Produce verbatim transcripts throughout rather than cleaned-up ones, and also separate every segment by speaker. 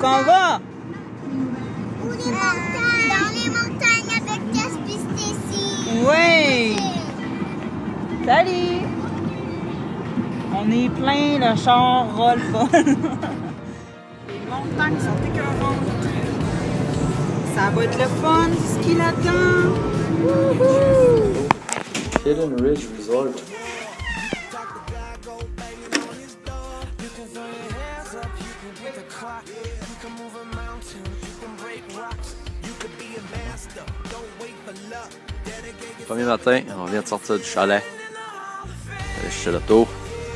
Speaker 1: qu'on va?
Speaker 2: Où les montagnes? Dans les montagnes avec Tess puis Stacy.
Speaker 1: Oui! Salut! On est plein, le char roule pas. Les montagnes sont écœurantes. Ça va être le fun, du ski là-dedans. Wouhou!
Speaker 3: Hidden Ridge Resort. Premier matin, on vient de sortir du chalet. Aller chez l'auto.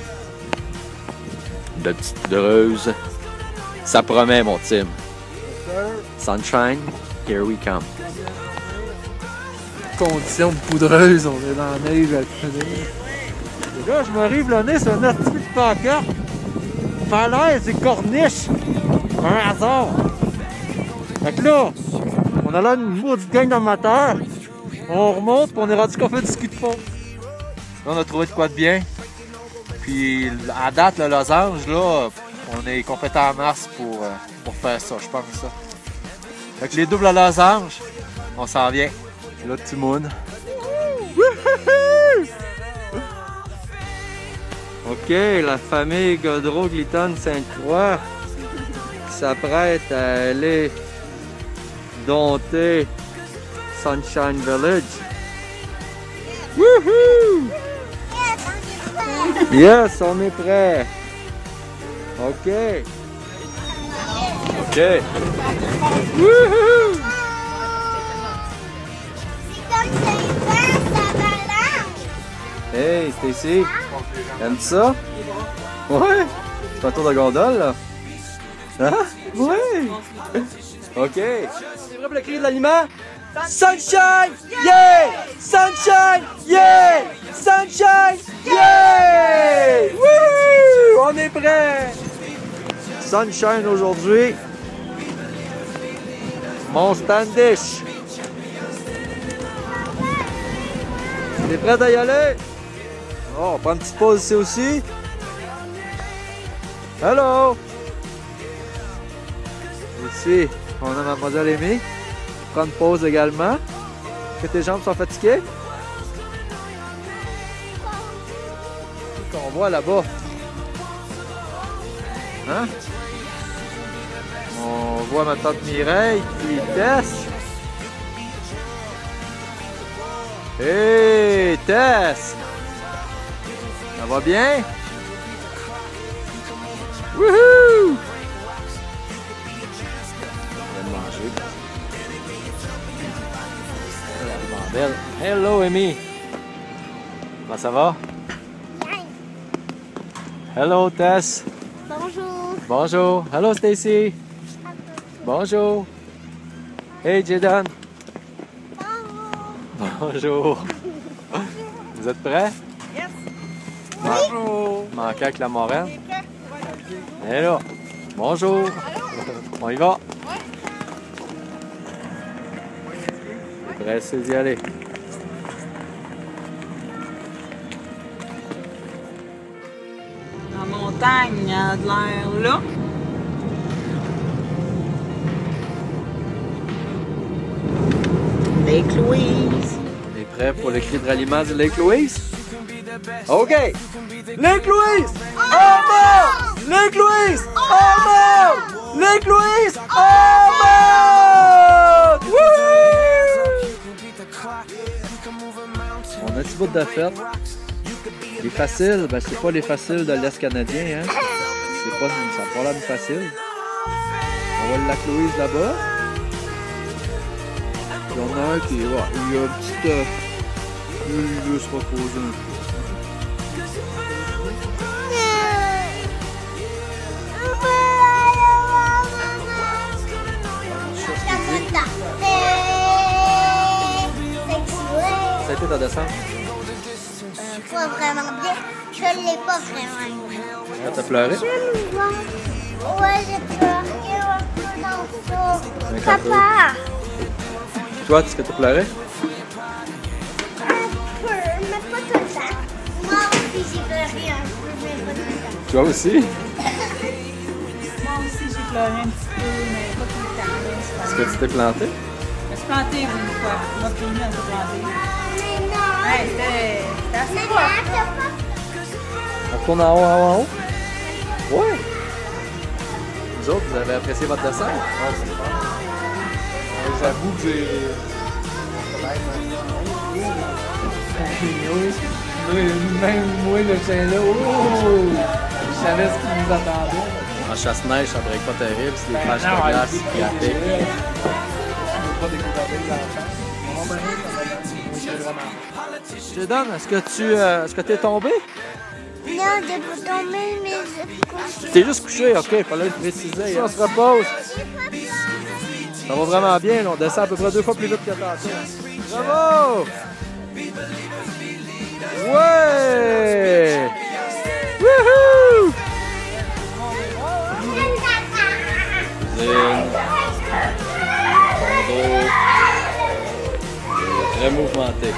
Speaker 3: De petite poudreuse. Ça promet, mon team. Sunshine, here we come.
Speaker 4: Conditions de poudreuse, on est dans la neige à finir. Et là, je m'arrive le nez sur un article de pancarte. Falaise et corniche. Un hasard. Fait que là, on a là une maudite gang d'amateurs. On remonte, puis on est rendu qu'on fait du ski de fond. Là, on a trouvé de quoi de bien. Puis, à date, le losange, là, on est compétent en masse pour, euh, pour faire ça, je pense ça. Fait que les doubles losanges, on s'en vient. Là, petit moon. Ok, la famille Godreau-Glyton-Sainte-Croix qui s'apprête à aller dompter Sunshine Village. Woohoo! Yes, on est prêt. Ok. Ok. Woohoo! Hey, Stacy, aimes-tu ça? Ouais! Tu fais un tour de gondole, là? Hein? Ouais! Ok! C'est vrai pour le cri de l'aliment? Sunshine! Yeah! Sunshine! Yeah! Sunshine! Yeah! Wouhou! On est prêt! Sunshine aujourd'hui. Mon Standish. T'es prêt à y aller? Oh, on prend une petite pause ici aussi. Hello! Ici, on a Mademoiselle Amy. Prends une pause également. Est-ce que tes jambes sont fatiguées? Qu'on voit là-bas. Hein? On voit ma tante Mireille qui teste. Hey, Tess! Ça va bien? Wouhou! Je viens de manger. Belle. Hello, Amy! Comment ça va? Hello, Tess!
Speaker 2: Bonjour.
Speaker 4: Bonjour! Hello, Stacy! Bonjour! Hey, Jaden! Bonjour! Vous êtes prêts?
Speaker 1: Yes!
Speaker 4: Bonjour! Manqué avec la moraine? Et là! Bonjour! On y va! Pressé d'y aller.
Speaker 1: La montagne a de l'air là. Lake Louise.
Speaker 4: On est prêt pour le cri de ralliement du Lake Louise? OK! Lake Louise! En mort! Lake Louise! En mort! Lake Louise! En mort! Wouhou! On a un petit bout de fête. Les faciles, ben c'est pas les faciles de l'Est canadien, hein? C'est pas, ça n'a pas l'air de facile. On voit le lac Louise là-bas. Il y en a un qui ouais, il y a un petit... Euh, il veut se reposer un peu. Ça a été ta descente?
Speaker 2: Euh, pas vraiment bien. Je l'ai pas vraiment aimé.
Speaker 4: Quand t'as pleuré?
Speaker 2: Ouais, j'ai pleuré un peu dans
Speaker 4: Un
Speaker 2: ça. Papa!
Speaker 4: Toi, est-ce que t'as pleuré?
Speaker 2: Un peu, mais pas tout le temps. Moi aussi, j'ai pleuré un peu, mais pas tout le temps.
Speaker 4: Toi aussi?
Speaker 1: Moi aussi, j'ai pleurer un petit peu, mais pas tout le temps. là,
Speaker 3: Est-ce
Speaker 1: c'est
Speaker 3: que tu t'es planté?
Speaker 1: Je me suis plantée une fois. Moi, puis lui, on s'est planté. Hey, c'était c'était assez rough.
Speaker 3: On retourne en haut, en haut, en haut? Ouais! Vous autres, vous avez apprécié votre dessin?
Speaker 4: Ouais, c'est fun. Euh, J'avoue que j'ai. Même moi, le chien là, oh! Je savais ce qui nous attendait.
Speaker 3: En chasse-neige, ça break pas terrible, c'est des
Speaker 4: Ben
Speaker 3: flashs
Speaker 4: non,
Speaker 3: de glace
Speaker 4: ouais,
Speaker 3: qui appliquent.
Speaker 4: Je veux pas découvrir l'enfant. Bon, ben, ça va être- c'est vraiment. Jaden, est-ce que tu euh, est-ce que t'es tombé?
Speaker 2: Non, j'ai pas tombé, mais je couche.
Speaker 3: T'es juste couché, ok, fallait le préciser. Ça, on se repose. Ça va vraiment bien, là. On descend à peu près deux fois plus vite que tantôt. Bravo! Ouais! Wouhou! Zine. Ton dos. Très mouvementé.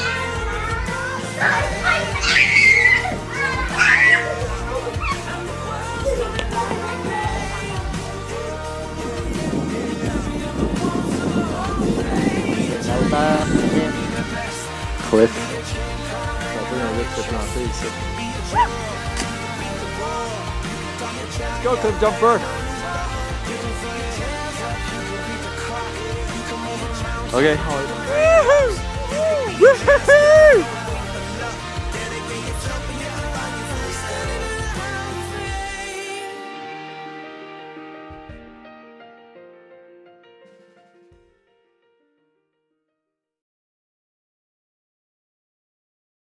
Speaker 3: Cliff. Tantôt, il y a un gars qui s'est planté ici. Let's go, Cliff Jumper! Ok. Woohoo! Woohoo!